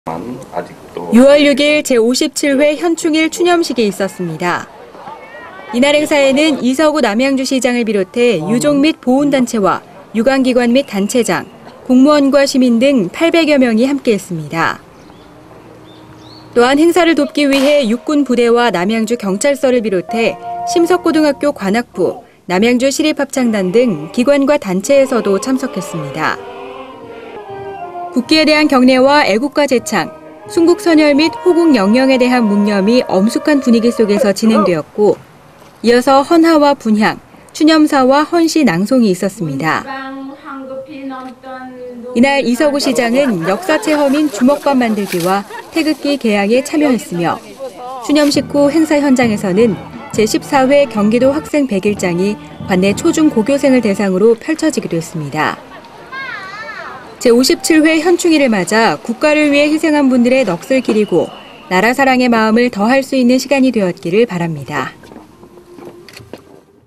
아직도 6월 6일 제57회 현충일 추념식이 있었습니다. 이날 행사에는 이서구 남양주시장을 비롯해 유족 및 보훈단체와 유관기관 및 단체장, 공무원과 시민 등 800여 명이 함께했습니다. 또한 행사를 돕기 위해 육군 부대와 남양주 경찰서를 비롯해 심석고등학교 관악부, 남양주 시립합창단 등 기관과 단체에서도 참석했습니다. 국기에 대한 경례와 애국가 제창, 순국선열 및 호국 영령에 대한 묵념이 엄숙한 분위기 속에서 진행되었고, 이어서 헌화와 분향, 추념사와 헌시 낭송이 있었습니다. 이날 이서구 시장은 역사 체험인 주먹밥 만들기와 태극기 개양에 참여했으며, 추념식 후 행사 현장에서는 제14회 경기도 학생 100일장이 관내 초중 고교생을 대상으로 펼쳐지기도 했습니다. 제57회 현충일을 맞아 국가를 위해 희생한 분들의 넋을 기리고 나라 사랑의 마음을 더할 수 있는 시간이 되었기를 바랍니다.